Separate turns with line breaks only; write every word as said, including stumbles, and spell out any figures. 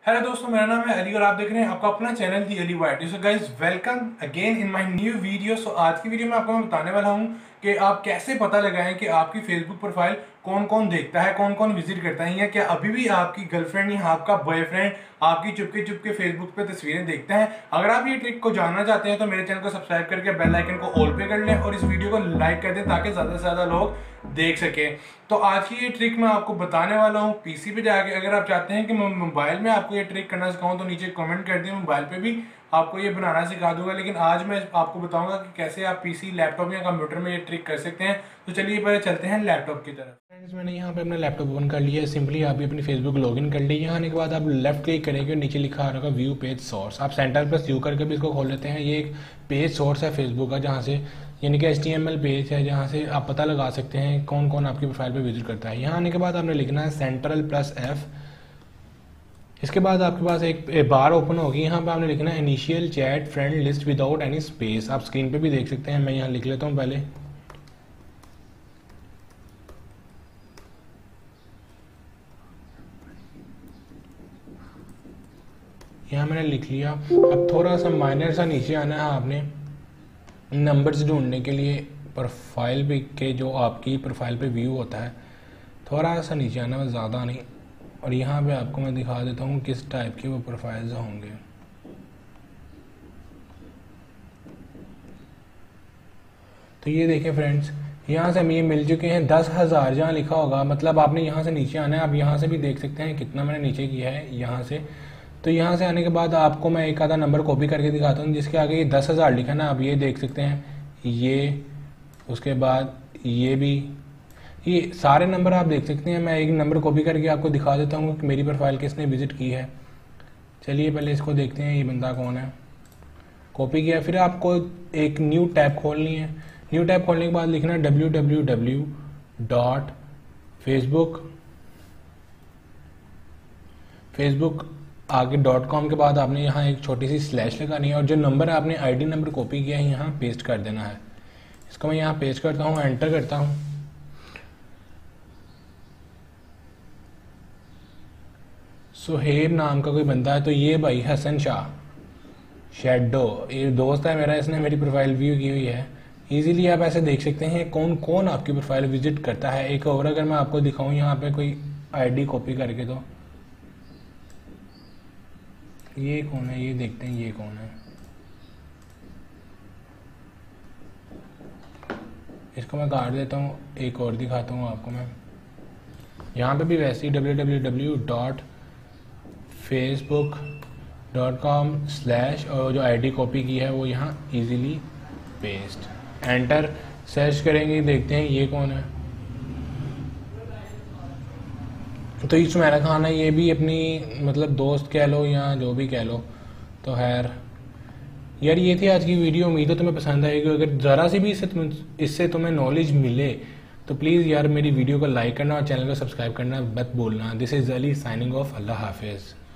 Hello दोस्तों, मेरा नाम है अली और आप देख रहे हैं आपका अपना channel the Ali white. So guys, welcome again in my new video. सो आज की वीडियो में आपको मैं बताने वाला हूं कि आप कैसे पता लगाएं कि आपकी फेसबुक प्रोफाइल कौन कौन देखता है, कौन कौन विजिट करता है, या क्या अभी भी आपकी गर्लफ्रेंड या आपका बॉयफ्रेंड आपकी चुपके चुपके फेसबुक पे तस्वीरें देखते हैं। अगर आप ये ट्रिक को जानना चाहते हैं तो मेरे चैनल को सब्सक्राइब करके बेल आइकन को ऑल पे कर लें और इस वीडियो को लाइक कर दें ताकि ज़्यादा से ज़्यादा लोग देख सकें। तो आज की ये ट्रिक मैं आपको बताने वाला हूँ पीसी पे जाके। अगर आप चाहते हैं कि मैं मोबाइल में आपको ये ट्रिक करना सिखाऊं तो नीचे कमेंट कर दिए, मोबाइल पे भी आपको ये बनाना सिखा दूंगा। लेकिन आज मैं आपको बताऊंगा कि कैसे आप पीसी, लैपटॉप या कंप्यूटर में ये ट्रिक कर सकते हैं। तो चलिए पहले चलते हैं लैपटॉप की तरफ।
फ्रेंड्स, मैंने यहाँ पे अपना लैपटॉप ओपन कर लिया है। सिंपली आप भी अपनी फेसबुक लॉगिन कर लीजिए। यहाँ आने के बाद आप लेफ्ट क्लिक करेंगे और नीचे लिखा आ रहा होगा व्यू पेज सोर्स। आप सेंटर प्लस यू करके भी इसको खोल लेते हैं। ये एक पेज सोर्स है फेसबुक का, जहाँ से यानी कि H T M L page है, जहाँ से आप पता लगा सकते हैं कौन कौन आपकी प्रोफाइल पे विजिट करता है। यहाँ आने के बाद आपने लिखना है सेंट्रल प्लस एफ। इसके बाद आपके पास एक बार ओपन होगी। यहाँ पे आपने लिखना है initial chat friend list without any space. आप स्क्रीन पे भी देख सकते हैं, मैं यहाँ लिख लेता हूँ पहले। यहाँ मैंने लिख लिया। अब थोड़ा सा माइनर सा नीचे आना है आपने नंबर्स ढूंढने के लिए। प्रोफाइल पे के जो आपकी प्रोफाइल पे व्यू होता है, थोड़ा सा नीचे आना है, ज़्यादा नहीं। और यहाँ पे आपको मैं दिखा देता हूँ किस टाइप के वो प्रोफाइल्स होंगे। तो ये देखें फ्रेंड्स, यहाँ से हमें ये मिल चुके हैं दस हज़ार जहाँ लिखा होगा। मतलब आपने यहाँ से नीचे आना है। आप यहाँ से भी देख सकते हैं कितना मैंने नीचे किया है यहाँ से। तो यहाँ से आने के बाद आपको मैं एक आधा नंबर कॉपी करके दिखाता हूँ जिसके आगे ये दस हज़ार लिखा है ना। आप ये देख सकते हैं, ये उसके बाद ये भी, ये सारे नंबर आप देख सकते हैं। मैं एक नंबर कॉपी करके आपको दिखा देता हूँ कि मेरी प्रोफाइल किसने विजिट की है। चलिए पहले इसको देखते हैं, ये बंदा कौन है। कॉपी किया, फिर आपको एक न्यू टैब खोलनी है। न्यू टैब खोलने के बाद लिखना है W W W dot Facebook Facebook आगे डॉट कॉम के बाद आपने यहाँ एक छोटी सी स्लैश लगानी है और जो नंबर आपने आईडी नंबर कॉपी किया है यहाँ पेस्ट कर देना है। इसको मैं यहाँ पेस्ट करता हूँ, एंटर करता हूँ। सुहेब नाम का कोई बंदा है, तो ये भाई हसन शाह शेडो, ये दोस्त है मेरा, इसने मेरी प्रोफाइल व्यू की हुई है। इजीली आप ऐसे देख सकते हैं कौन कौन आपकी प्रोफाइल विजिट करता है। एक और अगर मैं आपको दिखाऊं यहाँ पे कोई आईडी कॉपी करके, तो ये कौन है, ये देखते हैं ये कौन है। इसको मैं काट देता हूँ, एक और दिखाता हूँ आपको मैं। यहाँ पे भी वैसे ही W W W dot Facebook dot com slash और जो आईडी कॉपी की है वो यहाँ इजीली पेस्ट, एंटर। सर्च करेंगे, देखते हैं ये कौन है। तो ये सुमेरा खान है, ये भी अपनी मतलब दोस्त कह लो या जो भी कह लो। तो खैर यार, ये थी आज की वीडियो। उम्मीद है तुम्हें पसंद आएगी। अगर ज़रा सी भी इससे तुम इससे तुम्हें नॉलेज मिले तो प्लीज़ यार मेरी वीडियो को लाइक करना और चैनल को सब्सक्राइब करना मत भूलना। This is Ali signing off. Allah हाफिज़।